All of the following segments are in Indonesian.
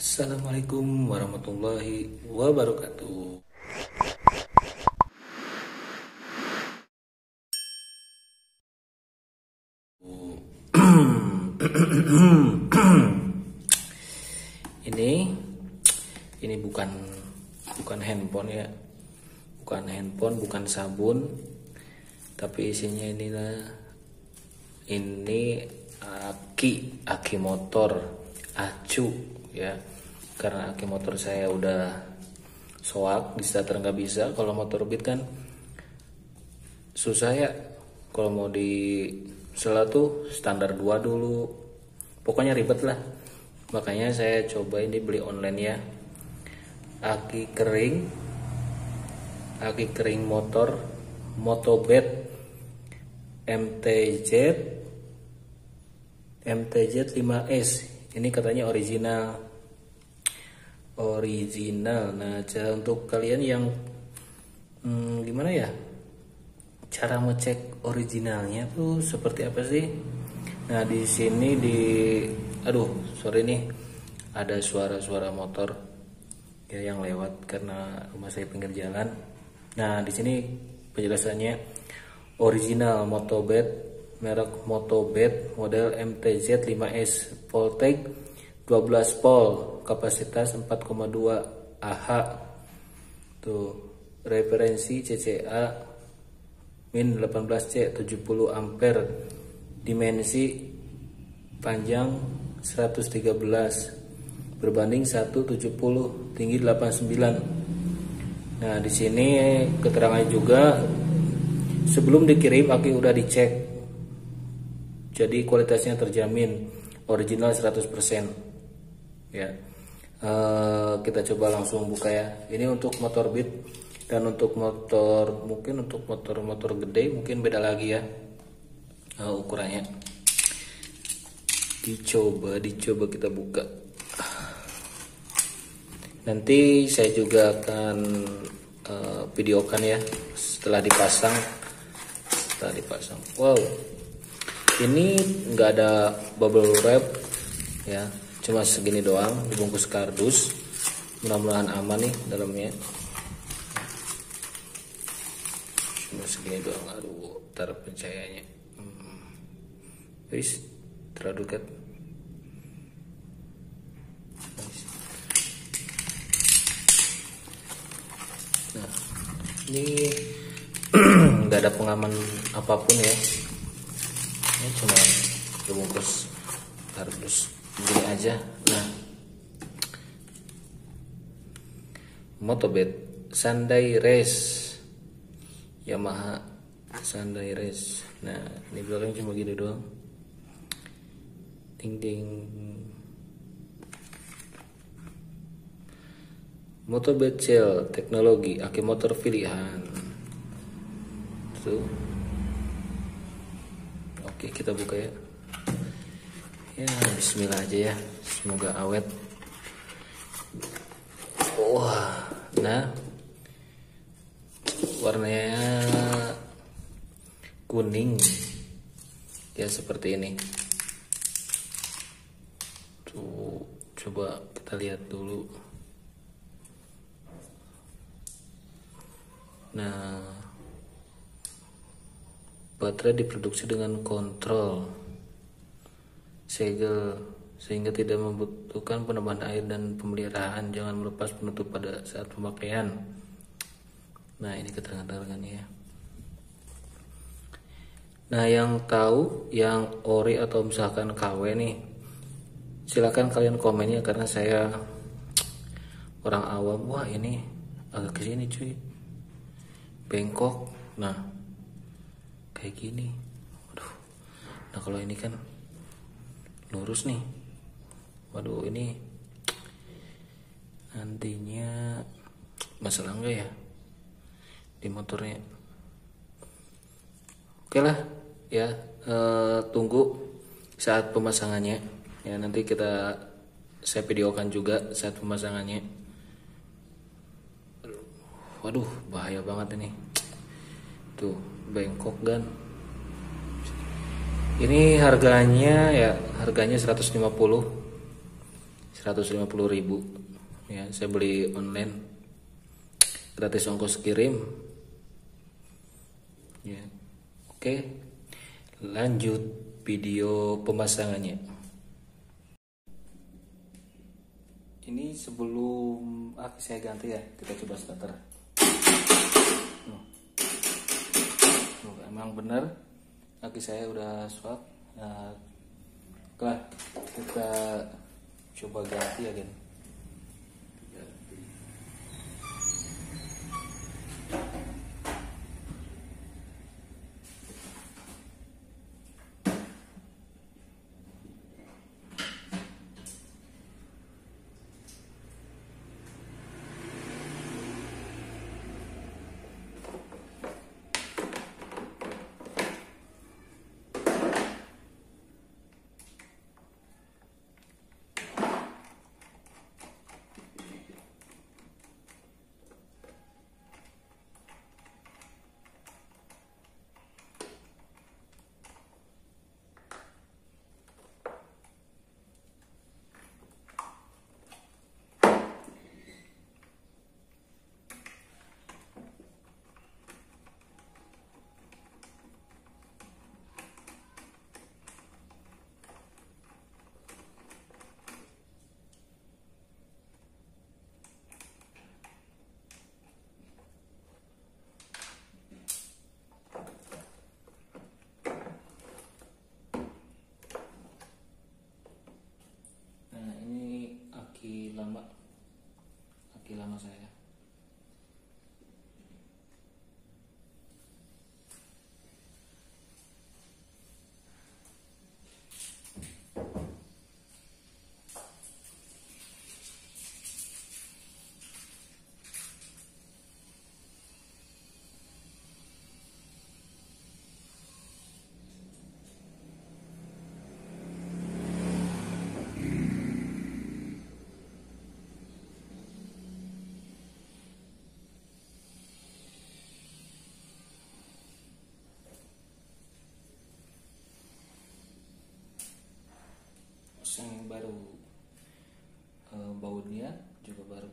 Assalamualaikum warahmatullahi wabarakatuh. Ini bukan handphone ya. Bukan handphone, bukan sabun. Tapi isinya ini aki motor, acu ya. Karena aki motor saya udah soak, di starter nggak bisa. Kalau motor beat kan susah ya. Kalau mau di sela tuh standar 2 dulu. Pokoknya ribet lah. Makanya saya coba ini beli online ya. Aki kering motor Motobed MTZ 5S. Ini katanya original. Nah, untuk kalian yang gimana ya, cara ngecek originalnya tuh seperti apa sih? Nah, di sini sorry nih, ada suara motor ya yang lewat karena rumah saya pinggir jalan. Nah, di sini penjelasannya original Motobed, merek Motobed model MTZ 5S, voltage 12 volt, kapasitas 4,2 Ah. Tuh, referensi CCA min 18C 70 ampere, dimensi panjang 113 berbanding 170, tinggi 89. Nah, di sini keterangannya juga sebelum dikirim aki udah dicek. Jadi kualitasnya terjamin original 100%. Ya. Kita coba langsung buka ya. Ini untuk motor beat, dan untuk motor gede mungkin beda lagi ya ukurannya. Dicoba kita buka. Nanti saya juga akan videokan ya setelah dipasang. Wow, ini nggak ada bubble wrap ya, cuma segini doang, dibungkus kardus. Mudah-mudahan aman nih dalamnya. Cuma segini doang. Aduh, tar pencahayanya. Guys, terlalu dekat. Nah, ini nggak ada pengaman apapun ya. Ini cuma dibungkus kardus begini aja. Nah, Motobed Sandai Race, Yamaha Sandai Race. Nah, ini belakang cuma gini doang. Ding ding. Motobed Shell teknologi aki motor pilihan. Tuh. Oke, kita buka ya. Ya, bismillah aja ya. Semoga awet. Wah, nah. Warnanya kuning. Ya, seperti ini. Tuh, coba kita lihat dulu. Nah, baterai diproduksi dengan kontrol segel sehingga tidak membutuhkan penambahan air dan pemeliharaan. Jangan melepas penutup pada saat pemakaian. Nah, ini keterangan-keterangannya ya. Nah, yang tahu yang ori atau misalkan KW nih, silakan kalian komennya, karena saya orang awam. Wah, ini agak kesini cuy, bengkok. Nah, kayak gini. Waduh. Nah, kalau ini kan lurus nih. Waduh, ini nantinya masalah enggak ya di motornya? Oke lah ya, tunggu saat pemasangannya ya. Nanti saya videokan juga saat pemasangannya. Waduh, bahaya banget ini. Tuh, bengkok kan. Ini harganya 150. 150.000 ya. Saya beli online, gratis ongkos kirim ya. Oke, lanjut video pemasangannya. Ini sebelum aki saya ganti ya, kita coba starter. Emang bener aki saya udah swap. Nah, kita coba ganti ya kan. Aki lama saya. Yang baru, bautnya juga baru.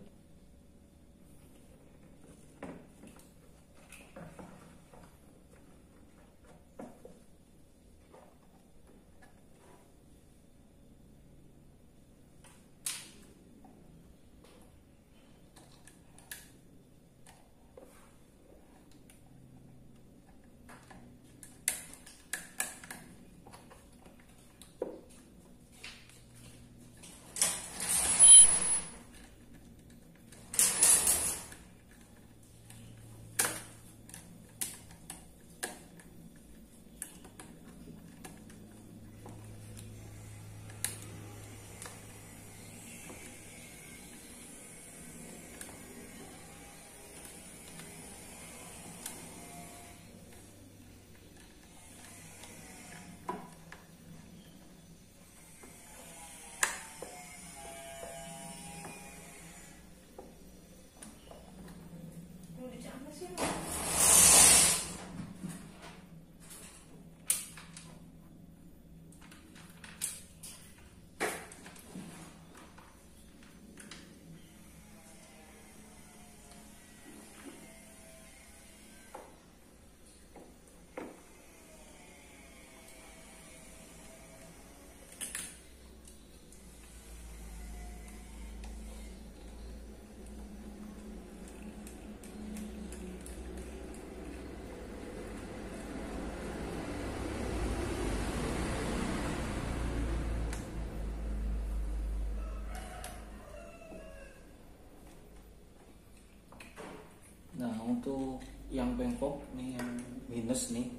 Nah, untuk yang bengkok nih, yang minus nih.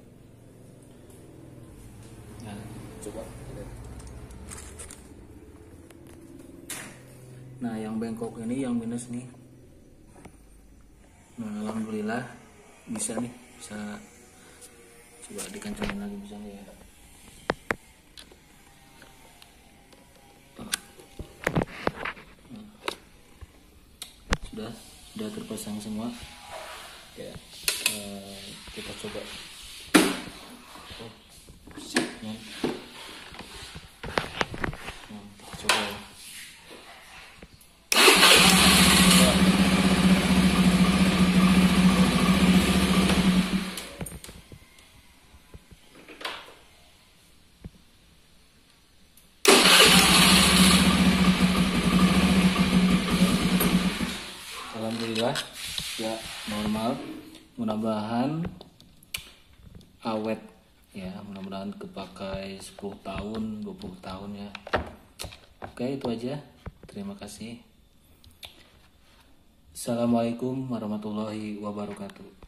Nah, coba lihat. Nah, yang bengkok ini, yang minus nih. Nah, alhamdulillah bisa nih, bisa. Coba dikencangin lagi bisa nggak ya? Sudah terpasang semua. Ya, kita coba. Kita coba. alhamdulillah ya normal. Mudah-mudahan awet ya, mudah-mudahan kepakai 10 tahun 20 tahun ya. Oke, itu aja, terima kasih. Assalamualaikum warahmatullahi wabarakatuh.